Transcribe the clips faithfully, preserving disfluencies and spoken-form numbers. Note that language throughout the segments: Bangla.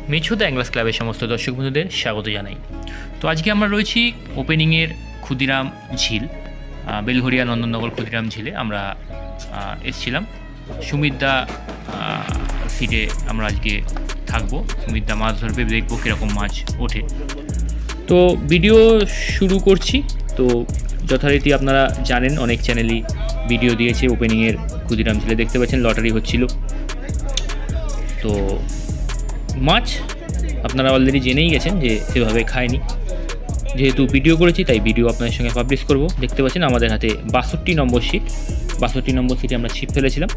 মেছোদা অ্যাংলার্স ক্লাবের সমস্ত দর্শক বন্ধুদের স্বাগত জানাই। তো আজকে আমরা রয়েছি ওপেনিংয়ের ক্ষুদিরাম ঝিল, বেলঘরিয়া নন্দননগর ক্ষুদিরাম ঝিলে আমরা এসেছিলাম। সুমিতদা সিটে আমরা আজকে থাকবো, সুমিতদা মাছ ধরবে, দেখবো কীরকম মাছ ওঠে। তো ভিডিও শুরু করছি। তো যথারীতি আপনারা জানেন অনেক চ্যানেলই ভিডিও দিয়েছে ওপেনিংয়ের ক্ষুদিরাম ঝিলে, দেখতে পাচ্ছেন লটারি হচ্ছিল। তো মাছ আপনারা অলরেডি জেনেই গেছেন যে সেভাবে খায়নি, যেহেতু ভিডিও করেছি তাই ভিডিও আপনাদের সঙ্গে পাবলিশ করব। দেখতে পাচ্ছেন আমাদের হাতে বাষট্টি নম্বর সিট, বাষট্টি নম্বর সিটে আমরা ছিপ ফেলেছিলাম।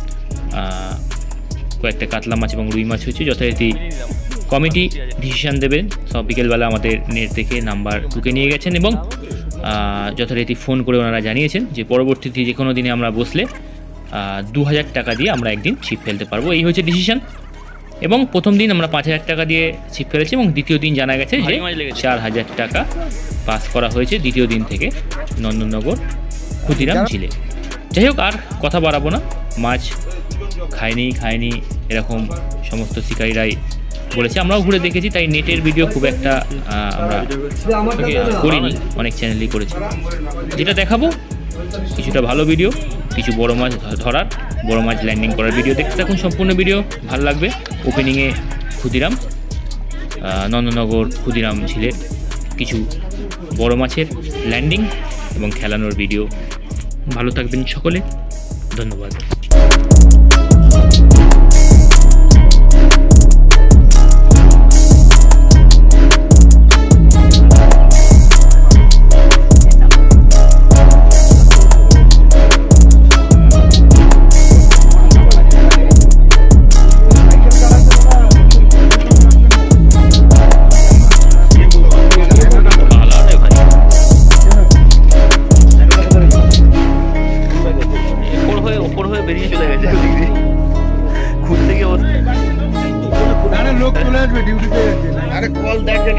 কয়েকটা কাতলা মাছ এবং রুই মাছ হয়েছে। যথারীতি কমিটি ডিসিশান দেবেন, সব বিকেলবেলা আমাদের নেট থেকে নাম্বার ঢুকে নিয়ে গেছেন এবং যথারীতি ফোন করে ওনারা জানিয়েছেন যে পরবর্তীতে যে কোনো দিনে আমরা বসলে দু হাজার টাকা দিয়ে আমরা একদিন ছিপ ফেলতে পারবো, এই হয়েছে ডিসিশান। এবং প্রথম দিন আমরা পাঁচ হাজার টাকা দিয়ে ছিপ ফেলেছি এবং দ্বিতীয় দিন জানা গেছে যে চার হাজার টাকা পাস করা হয়েছে দ্বিতীয় দিন থেকে নন্দননগর ক্ষুদিরাম ঝিলে। যাই হোক, আর কথা বাড়াবো না। মাছ খায়নি খায়নি এরকম সমস্ত শিকারীরাই বলেছে, আমরাও ঘুরে দেখেছি, তাই নেটের ভিডিও খুব একটা আমরা করিনি, অনেক চ্যানেলই করেছি। যেটা দেখাবো কিছুটা ভালো ভিডিও, কিছু বড় মাছ ধরার, বড় মাছ ল্যান্ডিং করার ভিডিও। দেখতে থাকুন, সম্পূর্ণ ভিডিও ভালো লাগবে। ওপেনিংয়ে ক্ষুদিরাম নন্দননগর ক্ষুদিরাম ঝিলের কিছু বড় মাছের ল্যান্ডিং এবং খেলানোর ভিডিও। ভালো থাকবেন সকলে, ধন্যবাদ। লোক চলে আসবে ডিউটিতে, আরে কল দেখেন।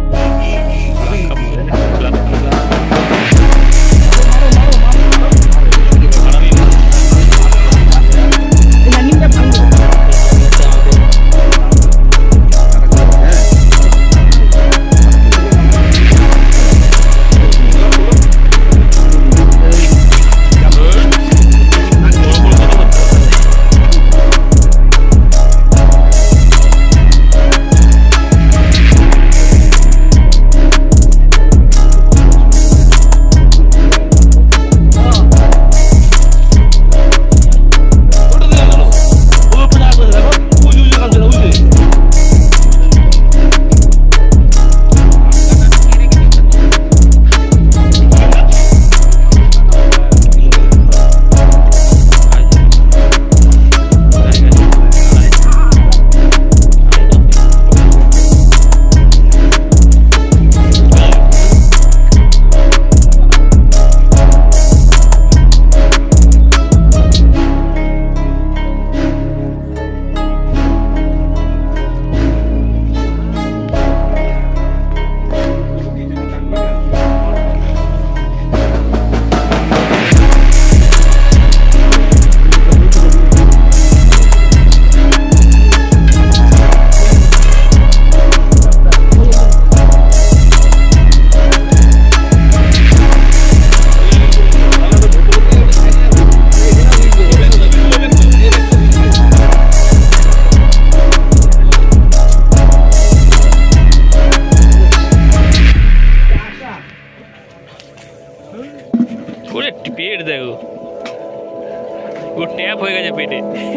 পেট দেখো, ও ট্যাপ হয়ে গেছে, পেটে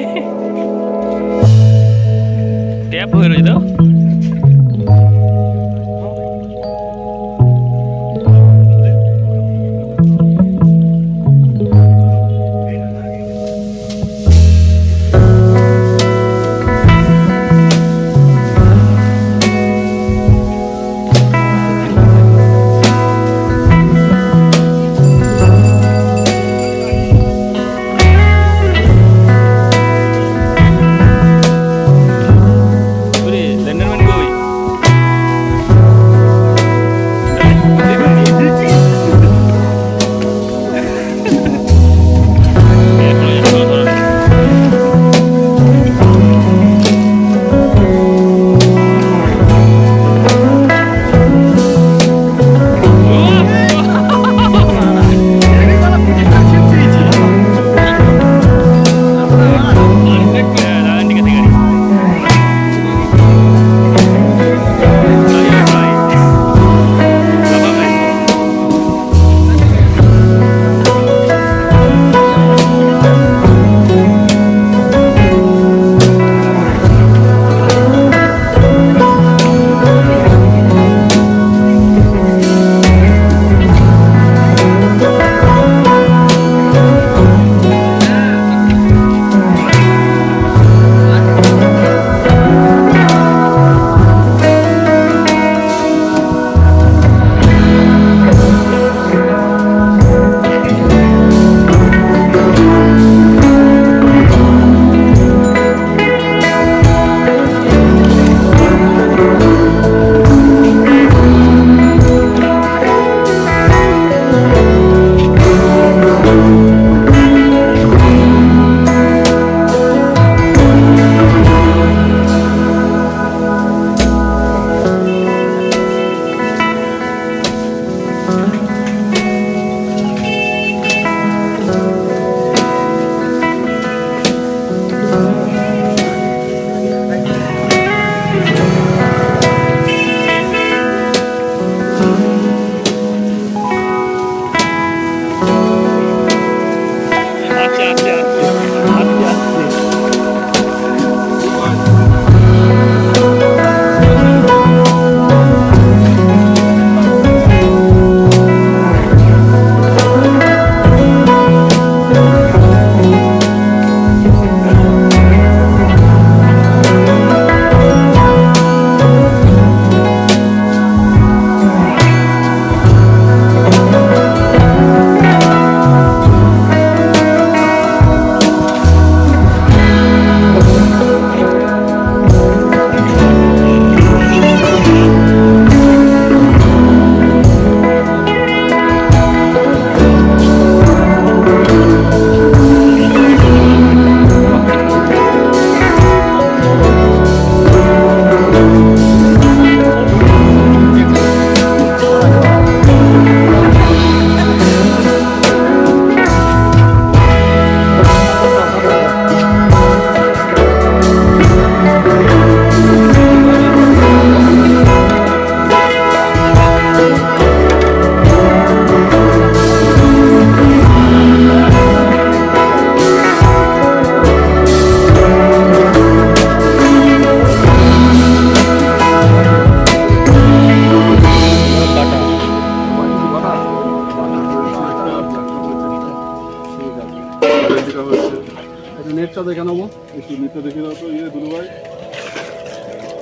ট্যাপ হয়ে রয়েছে। তো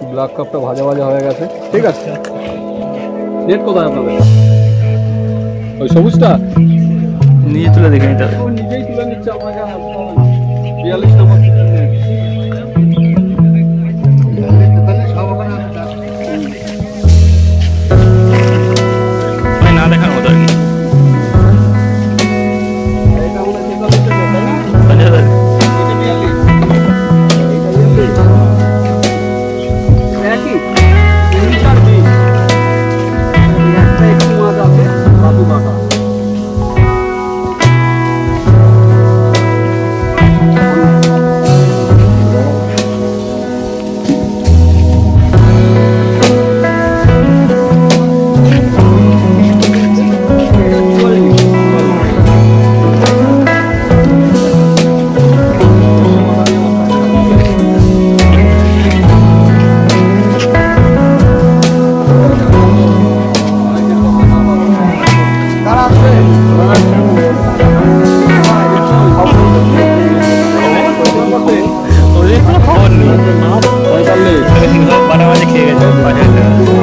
ব্ল্যাক কাপটা ভাজা ভাজা হয়ে গেছে, ঠিক আছে। নেট কোথায় আপনাদের? ওই সবুজটা নিজে তুলে দেখে নিতে হবে। ও নিজেই তুলে নিচ্ছে, আমাকে আর আসতে হবে না। বিয়াল্লিশ নম্বর নেট। মানে না দেখার মতো আর কি। এটা আমরা তেতাল্লিশে নেট, তাই না? পঞ্চাশ হাজার। এটা বিয়াল্লিশ। এইটা বিয়াল্লিশ। একই উনিশ আর বিশ। একটা একটু মাছ আছে, বাকি বাটা। বাটা বাজে খেয়ে গেছে বাজারে।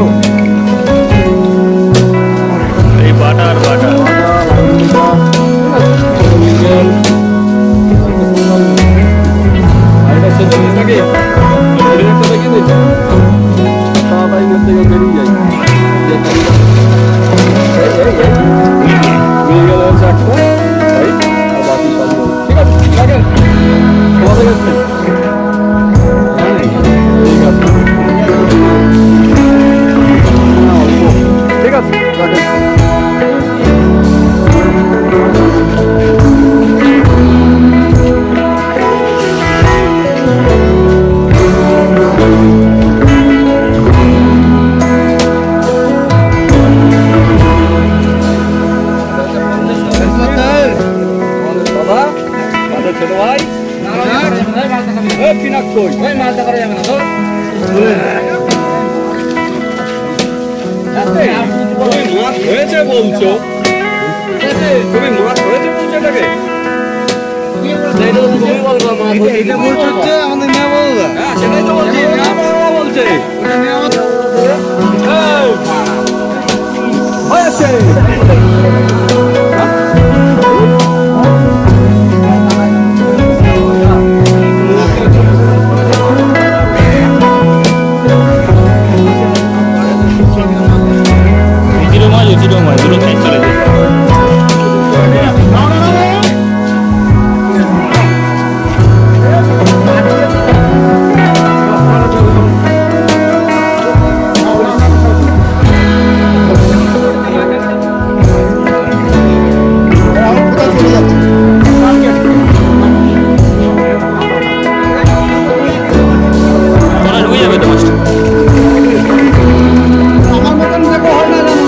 এই বাটা আর বাটা ঠিক আছে, রাখেন। দাদা, দাদা ছোট ভাই, পিনাক কই? মাছটা করা যাবে না তো? তুমি মাছ হয়েছে বলছো? তুমি মাছ হয়েছে বলছো এটাকে? হ্যাঁ, সেটাই তো বলছি, নেওয়া পাওয়া বলছে। হয়েছে। জিরো মাছ জিরো মাছ দুটো সাইজ চলে যায়। ওরা ঢুকে যাবে তো মাছটা। আমার মতন দেখো হয় না জানো